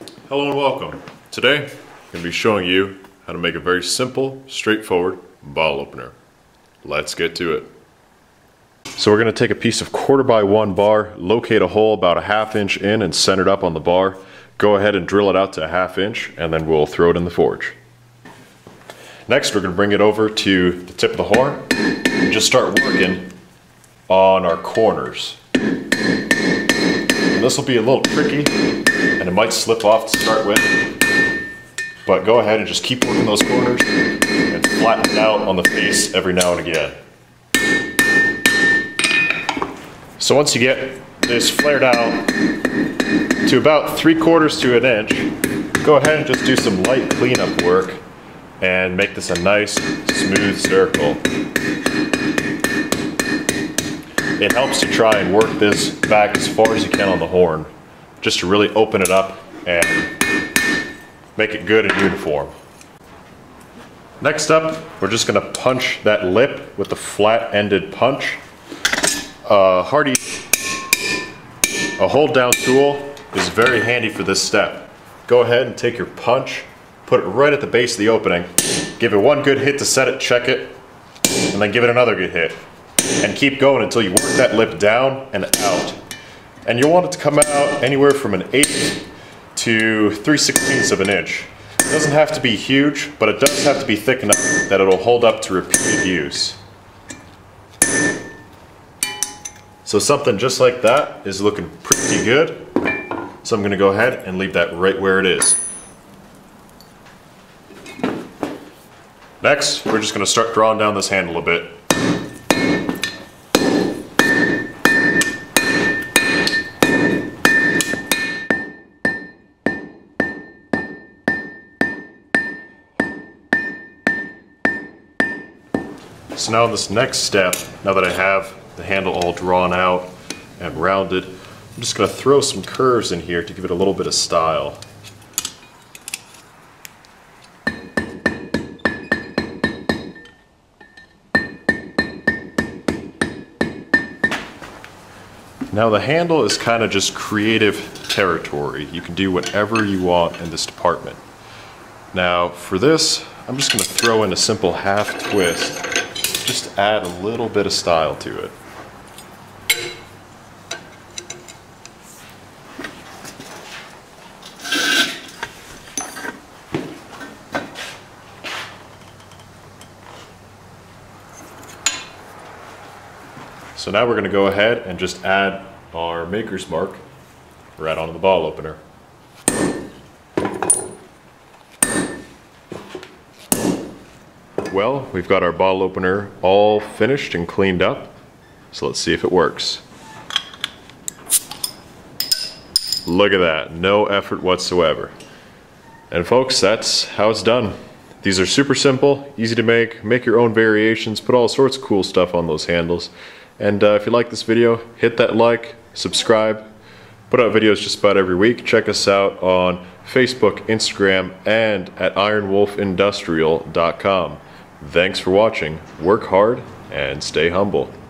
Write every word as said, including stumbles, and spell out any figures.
Hello and welcome. Today I'm going to be showing you how to make a very simple, straightforward bottle opener. Let's get to it. So we're going to take a piece of quarter by one bar, locate a hole about a half inch in and center it up on the bar. Go ahead and drill it out to a half inch and then we'll throw it in the forge. Next we're going to bring it over to the tip of the horn and just start working on our corners. And this will be a little tricky and it might slip off to start with, but go ahead and just keep working those corners and flatten it out on the face every now and again. So once you get this flared out to about three quarters to an inch, go ahead and just do some light cleanup work and make this a nice smooth circle. It helps to try and work this back as far as you can on the horn, just to really open it up and make it good and uniform. Next up, we're just going to punch that lip with the flat-ended punch. Uh, Hardy, a hold down tool is very handy for this step. Go ahead and take your punch, put it right at the base of the opening, give it one good hit to set it, check it, and then give it another good hit. And keep going until you work that lip down and out. And you'll want it to come out anywhere from an eighth to three sixteenths of an inch. It doesn't have to be huge, but it does have to be thick enough that it'll hold up to repeated use. So something just like that is looking pretty good. So I'm going to go ahead and leave that right where it is. Next, we're just going to start drawing down this handle a bit. So now in this next step, now that I have the handle all drawn out and rounded, I'm just going to throw some curves in here to give it a little bit of style. Now the handle is kind of just creative territory. You can do whatever you want in this department. Now for this, I'm just going to throw in a simple half twist. Just add a little bit of style to it. So now we're going to go ahead and just add our maker's mark right onto the bottle opener. Well, we've got our bottle opener all finished and cleaned up, so let's see if it works. Look at that, no effort whatsoever. And folks, that's how it's done. These are super simple, easy to make, make your own variations, put all sorts of cool stuff on those handles. And uh, if you like this video, hit that like, subscribe, put out videos just about every week. Check us out on Facebook, Instagram, and at iron wolf industrial dot com. Thanks for watching, work hard, and stay humble.